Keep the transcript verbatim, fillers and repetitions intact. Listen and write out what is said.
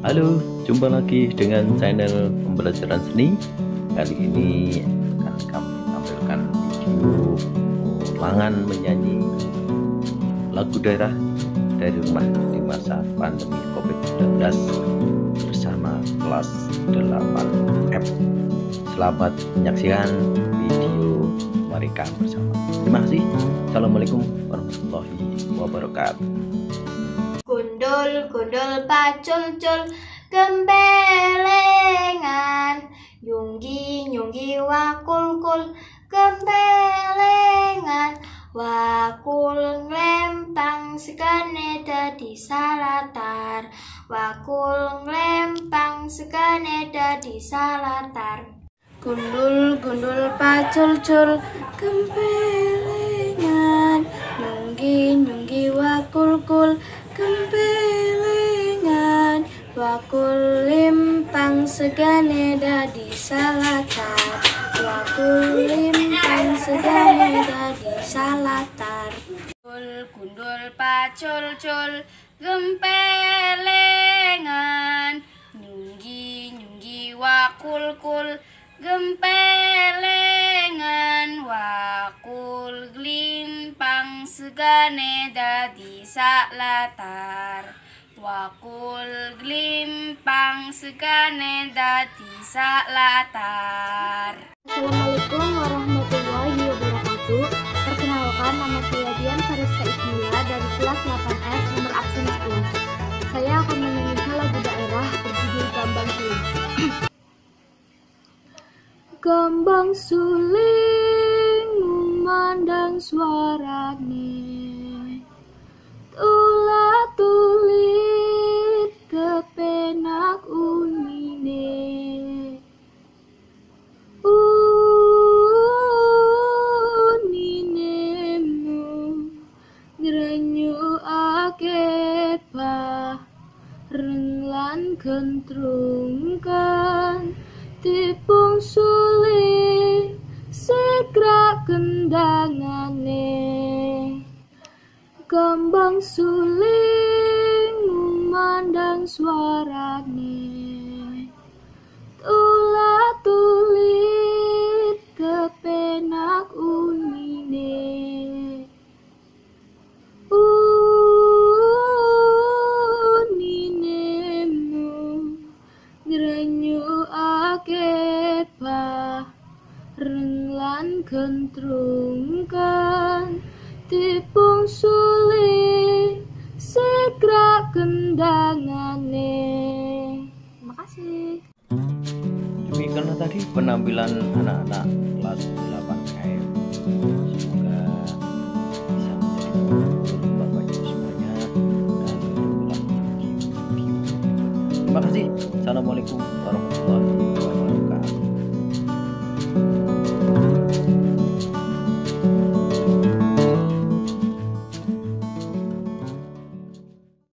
Halo, jumpa lagi dengan channel pembelajaran seni. Kali ini akan kami tampilkan video ulangan menyanyi lagu daerah dari rumah di masa pandemi covid sembilan belas bersama kelas delapan F. Selamat menyaksikan video mereka bersama. Terima kasih. Assalamualaikum warahmatullahi wabarakatuh. Gundul, gundul, pacul, cul, gembelengan. Yunggi, nyunggi, wakul, kul, gembelengan. Wakul nglempang sekane dadi salatar. Wakul nglempang sekane dadi salatar. Gundul, gundul, pacul, cul, gembelengan. Nyunggi, nyunggi, wakul, kul, gembelengan. Wakul limpang segane dadi salatar. Wakul limpang segane dadi salatar. Gundul, gundul, pacul, cul, gembelengan. Nyunggi, nyunggi, wakul, kul, gembelengan. Wakul glimpang segane dadi salatar. Wakul glimpang segane dadi salatar. Assalamualaikum warahmatullahi wabarakatuh. Perkenalkan, nama saya Dian Fariska Ismila dari kelas delapan F nomor absen sepuluh. Saya akan menyanyikan lagu daerah berjudul Gambang Suling. Gambang suling memandang suarane, tulah tulit kepenak unine. Uninemu ngrenyu akepah renlan kentrungkan tipung suling segera kendangane. Gambang suling memandang suarane, tulah tulit kepenak unine. Uninemu ngrenyu akepah renlan kentrungkan tipung suling segera kendangane. Terima kasih. Demikianlah tadi penampilan anak-anak kelas delapan F. Semoga bisa menjadi penghibur Bapak Ibu semuanya dan bertemu lagi di video berikutnya. Terima kasih. Assalamualaikum warahmatullahi wabarakatuh.